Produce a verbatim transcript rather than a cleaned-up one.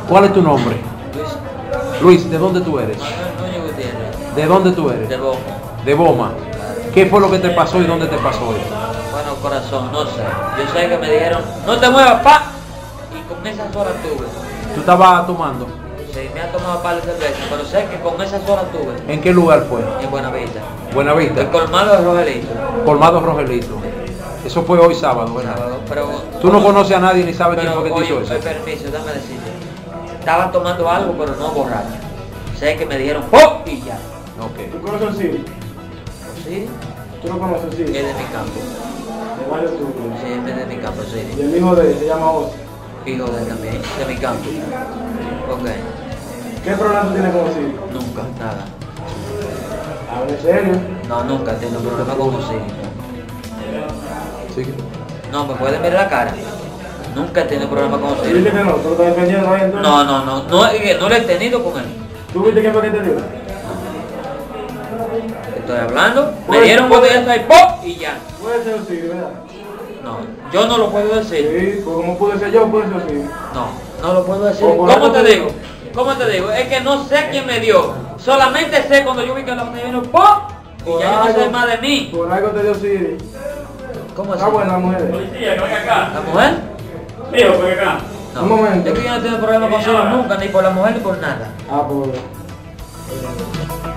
¿Cuál es tu nombre? Luis. Luis, ¿de dónde tú eres? Manuel Núñez Gutiérrez. ¿De dónde tú eres? De Bomo. De Boma. ¿Qué fue lo que te pasó y dónde te pasó esto? Bueno, corazón, no sé. Yo sé que me dijeron, no te muevas, pa. Y con esas horas tuve. ¿Tú estabas tomando? Sí, me ha tomado par de cerveza, pero sé que con esas horas tuve. ¿En qué lugar fue? En Buenavista. Buenavista. El colmado de Rogelito. Colmado Rogelito. Eso fue hoy sábado, ¿verdad? Sábado, pero, Tú no conoces a nadie ni sabes quién pero, fue que te hizo oye, eso. permiso, déjame decirte. Estaba tomando algo, pero no borracho. Sé que me dijeron, ¡pop! Y ya. Ok. ¿Tú conoces el Siri? ¿Sí? ¿Tú no conoces el Es Siri? de mi campo. De varios tuyos. Sí, es de mi campo, Y sí. el hijo de él se llama Oz. Hijo de él también, de mi campo. Ok. ¿Qué problema tú tienes con el Siri? Nunca, nada. Habla en serio. No, nunca he tenido problema con José. Sí. No, me pueden ver la cara. Nunca he tenido problema con José. Dile que no, tú lo estás defendiendo ahí entonces. No, no, no, no, es que no lo he tenido con él. ¿Tú viste quién fue que te dio? Estoy hablando, me Pues, dieron pues, botella de pop y ya. Puede ser el Siri, ¿verdad? No, yo no lo puedo decir. Sí, pues como puede ser yo, puede ser el Siri. No, no lo puedo decir. O por ¿Cómo algo te te digo? ¿Cómo te digo? Es que no sé quién me dio. Solamente sé cuando yo vi que la botella vino pop y Por ya yo no sé algo- más de mí. Por algo te dio Siri. ¿Cómo Está así? buena mujer. Policía, que venga acá. ¿La mujer? Tío, ven acá. No. Un momento. Es que yo no tengo problema con solo nunca, ni por la mujer ni por nada. Ah, pues.